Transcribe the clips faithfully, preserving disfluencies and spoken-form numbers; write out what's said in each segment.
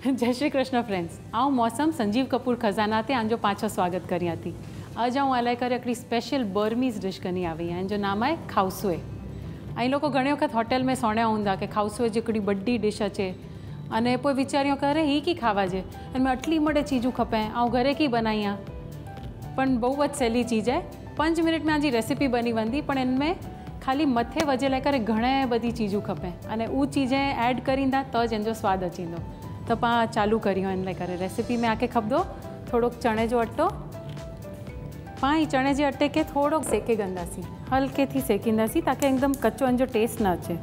जय श्री कृष्ण फ्रेंड्स, आऊँ मौसम संजीव कपूर खजाना ते आंजो पाछो स्वागत करी थी। आज हूँ अलाय करे हिकिड़ी स्पेशल बर्मीज़ डिश करनी आई है जो नाम है खाउसुए। अँ लोग घणी वक्त होटल में सोण्या होंदा कि खाउसुए जी हिकिड़ी बड़ी डिश अचे अने पोइ विचारियों करे ही की खावा जे एनमें आटली मड़े चीज़ूं खपे आऊँ घरे की बनाई आ पण बहुत सहेली चीज़ है। पांच मिनट में आजी रेसिपी बनी वंदी पण इनमें खाली मथे वजे लाइ करे घणे बधी चीज़ूं खपे अने उ चीज़ें ऐड करींदा तो ज इनजो स्वाद अचींदो। तो पा चालू करियो इन लाइ करे रेसिपी में आके खपदो थोड़ो चणे जो अटो। पा ही चणे जे अटे के थोड़ो सेके गंदासी, हल्के थी सेकींदासी ताकि एकदम कच्चो इनजो टेस्ट ना अचे।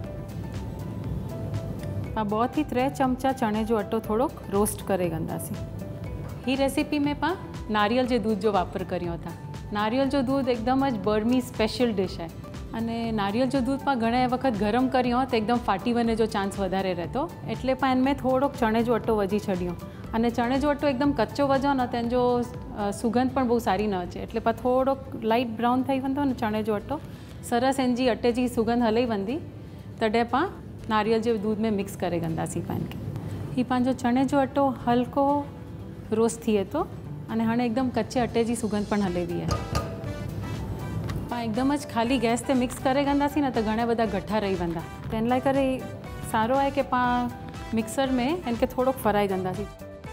पा बहुत ही त्रे चमचा चणे जो अटो थोड़ो रोस्ट करे गंदासी। ही रेसिपी में पा नारियल जे दूध जो वापर करियो था। नारियल जो दूध एकदम ज बर्मीज़ स्पेशल डिश है अने नारियल जो दूध पा घणे वक्त गरम करियो तो एकदम फाटी वने जो चांस वधारे रहतो एटले पा इनमें थोड़ो चणे जो अटो वजी छड़ियो अने चणे जो अटो एकदम कच्चो वजो न तेन जो सुगंध पण बहुत सारी न अचे एटले पा थोड़ो लाइट ब्राउन थई वंदो ने चणे जो अटो सरस एनजी अटे जी सुगंध हलई वंदी तडे पा नारियल जे दूध में मिक्स करे गंदासी पान के। ही पांजो चणे जो अटो हल्को रोस्ट थिए तो अने हाणे एकदम कच्चे अटे जी सुगंध पण हले वी है। पा एकदम ज खाली गैस ते मिक्स करे गंदासी न तो घणे बधा गठा रही वंदा तो इन लाइ करे सारो है कि पा मिक्सर में इनके थोड़ो फराई गंदासी।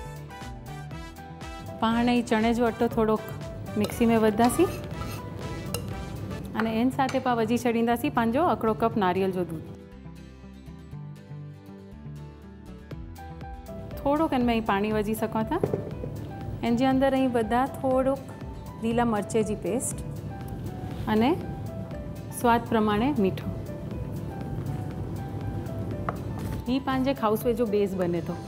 पा हाणे ही चणे जो अटो थोड़ो मिक्सी में वधासी अने एन साथे पा वजी छड़ींदासी पांजो अकड़ो कप नारियल जो दूध। थोड़ो इनमें ही पानी वजी सको था। इन जे अंदर ही बधा थोड़ो लीला मरचे जी पेस्ट अने स्वाद प्रमाणे मीठो। ही पांजे खाउसुए जो बेस बने तो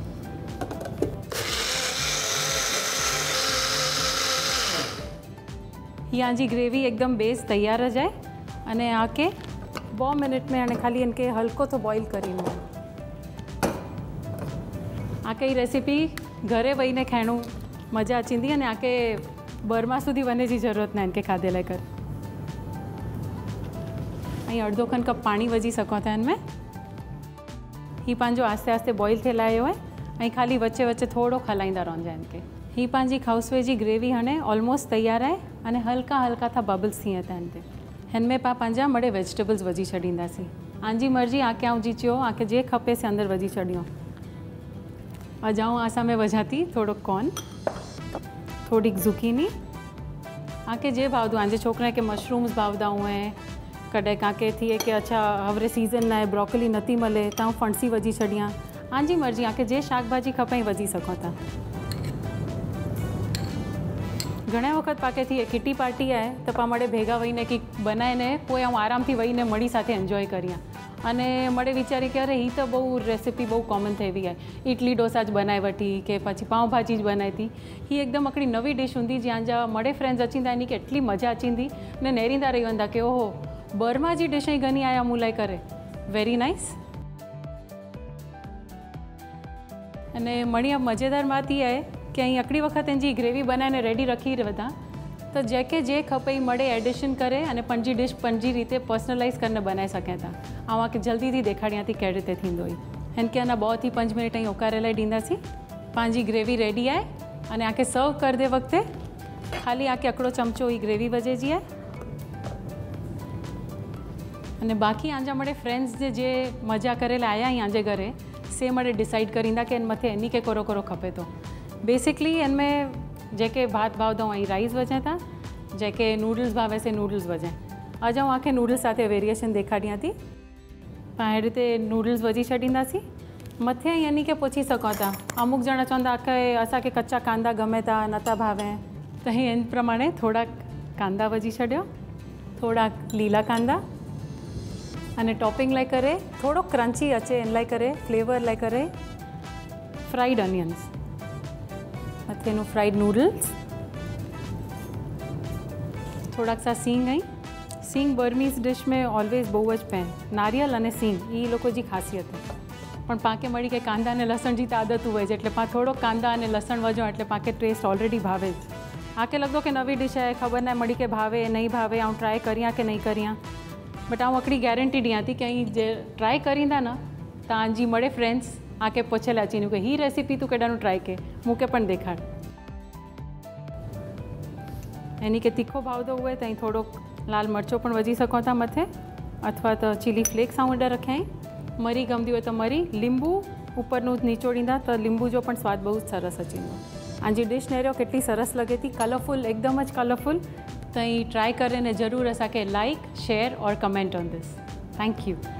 ही आजी ग्रेवी एकदम बेस तैयार हो जाए अने आके बो मिनट में आने खाली इनके हल्को तो बॉइल करीने आके ही रेसिपी घरे वहीने खाणु मजा अचींदी अने आके बर्मा सुधी वने जी जरूरत ना इनके खाधे लाइ कर। अँ अर्धो खन कप पानी वजी सको था इनमें। ही पांजो आस्ते आस्ते बॉइल थे लायो है अँ खाली वच्चे वच्चे थोड़ो खलाईंदा रहंजा इनके। ही पांजी खाउसुए जी ग्रेवी हाणे ऑलमोस्ट तैयार है अने हल्का हल्का था बबल्स थिया था इनते। इनमें पा पंजा मड़े वेजिटेबल्स वजी छड़ींदासी। आंजी मर्जी आके आऊँ जी चो आके जे खपे से अंदर वजी छड़ियो। अजाऊँ आसा में वजाती थोड़ो कॉर्न, थोड़ी zucchini आके जे भावदो आंजे छोकरा के मशरूम्स भावदा हुए कॾहिं काके थिए कि अच्छा हवरे सीज़न ना ब्रोकली नथी मले तो फणसी वजी छड़ियाँ। आंजी मर्जी आके जे शाक भाजी खपे वजी सको था। घणे वक्त पाके थी किटी पार्टी है तो पा मड़े भेगा वहीने कि बनाए पोइ हूँ आराम थी वहीने मड़ी साथे एन्जॉय करियां अने मड़े विचारी कि अरे ही तो बहु रेसिपी बहु कॉमन थी हुई है। इडली डोसा ज बनाए वठी के पछी पाव भाजी ज बनाई थी। ही एकदम हिकिड़ी नवी डिश हुंदी ज्यां जा मड़े फ्रेंड्स अचींदा इनी कि एटली मजा अचींदी ने नेरींदा रही वंदा कि ओहो बर्मा जी डिश ही घनी आया मूं लाइ करे वेरी नाइस। अने मणी अब मज़ेदार बात यह है कि अँ अकड़ी वक्त इनकी ग्रेवी बनाने रेडी रखी वधा तो जेके जे खपे मड़े एडिशन करे अने पंजी डिश पंजी रीते पर्सनलाइज करने बनाए सकें था। आऊँ आके जल्दी थी देखाड़ियां थी कई रीते थींदो ही। इनके अना बहुत ही पंज मिनट अँ उकारे लाइ डींदासी। पांजी ग्रेवी रेडी है अने आके सर्व कर दे वक्ते खाली आके अकड़ो चमचो ही ग्रेवी वजेजी है अने बाकी आंजा मड़े फ्रेंड्स जे जे मजा करे लाइ आया ही आंजे घरे से मड़े डिसाइड करींदा कि इन मथे एनी के कोरो कोरो खपे तो। बेसिकली इनमें जेके भात भावदा वहीं राइस वजें था, जेके नूडल्स भावे से नूडल्स वजें। अज हूँ आखे नूडल्स साथे वेरिएशन देखाड़ियां थी। पाण रीते नूडल्स वजी छड़ींदासी मथे यानी के पूछी सको था। अमुक जणा चवंदा के असांखे कच्चा कांदा गमे था नथा भावे तो ही इन प्रमाणे थोड़ा कांदा वजी छड़ियो, थोड़ा लीला कांदा अने टॉपिंग लाइ करे थोड़ो क्रंची अचे इन लाइ करे फ्लेवर लाइ करे फ्राइड ऑनियंस मथेनु फ्राइड नूडल्स थोड़ा सा सींग आई। सींग बर्मीज़ डिश में ऑलवेज बहु ज पैन नारियल अने सींग ये लोगों की खासियत है पण पाके मड़ी के कांदा ने लसण की आदत हुए एटले पा थोड़ो कांदा अने लसण वजो एटले पाके टेस्ट ऑलरेडी भावे आके लगदो कि नवी डिश है खबर ना मड़ी के भावे नहीं भावे आऊँ ट्राय करियां कि नहीं करियां बट आऊँ अकड़ी गेरंटी दियां थी कि जे ट्राय करींदा ना तव्हांजी मड़े फ्रेंड्स आके पूछेला अचीने के ही रेसिपी तू केडानु ट्राय के मूंखे पण देखाड़। एनी के तीखो भावतो हुए तो थोड़ो लाल मरचो पण वजी सको था मथे, अथवा तो चिली फ्लेक्स आऊं एडा रख्या आहिनि। मरी गमती हो तो मरी, लींबू उपरनु निचोड़ींदा तो लींबू जो पण स्वाद बहुत सरस अची वेंदो। आजी डिश नेरो केटली सरस लगे थी, कलरफुल, एकदम ज कलरफुल। तो ट्राय करे ने जरूर असाके लाइक, शेयर और comment on this. Thank you.